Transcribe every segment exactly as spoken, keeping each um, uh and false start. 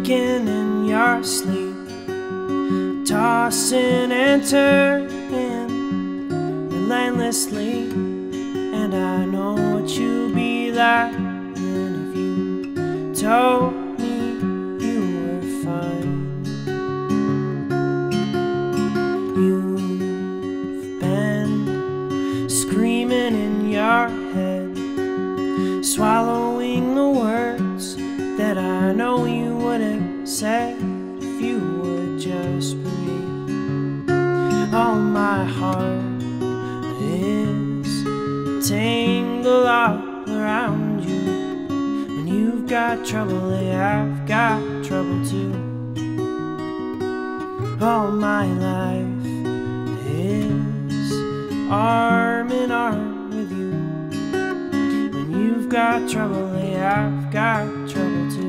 waking in your sleep, tossing and turning relentlessly. And I know what you'd be like if you told me you were fine. You've been screaming in your head, swallowing the words that I know you would have said if you would just breathe. Oh, my heart is tangled all around you. When you've got trouble, yeah, I've got trouble too. All my life is arm in arm with you. When you've got trouble, yeah, I've got trouble too.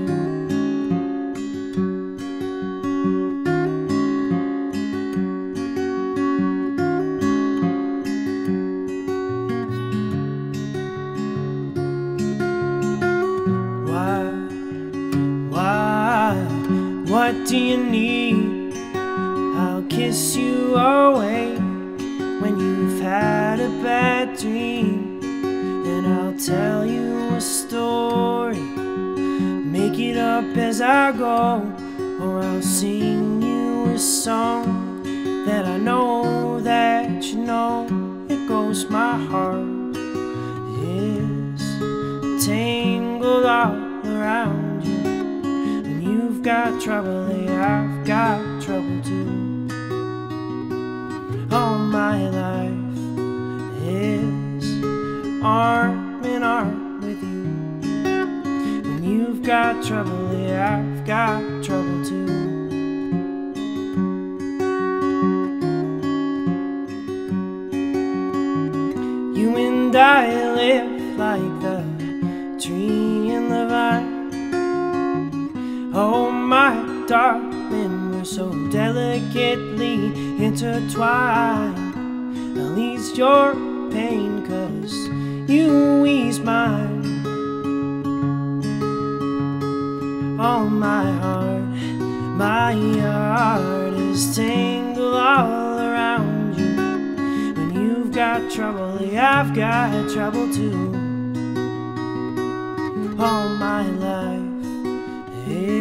What do you need? I'll kiss you away when you've had a bad dream, and I'll tell you a story, make it up as I go, or I'll sing you a song that I know that you know. It goes, my heart is tangled all around you. You've got trouble, yeah, I've got trouble too. All my life is arm in arm with you. When you've got trouble, yeah, I've got trouble too. You and I live like the tree and the vine. Oh, my darling, we're so delicately intertwined. I'll ease your pain, 'cause you ease mine. Oh, my heart, my heart is tangled all around you. When you've got trouble, yeah, I've got trouble too. All my life is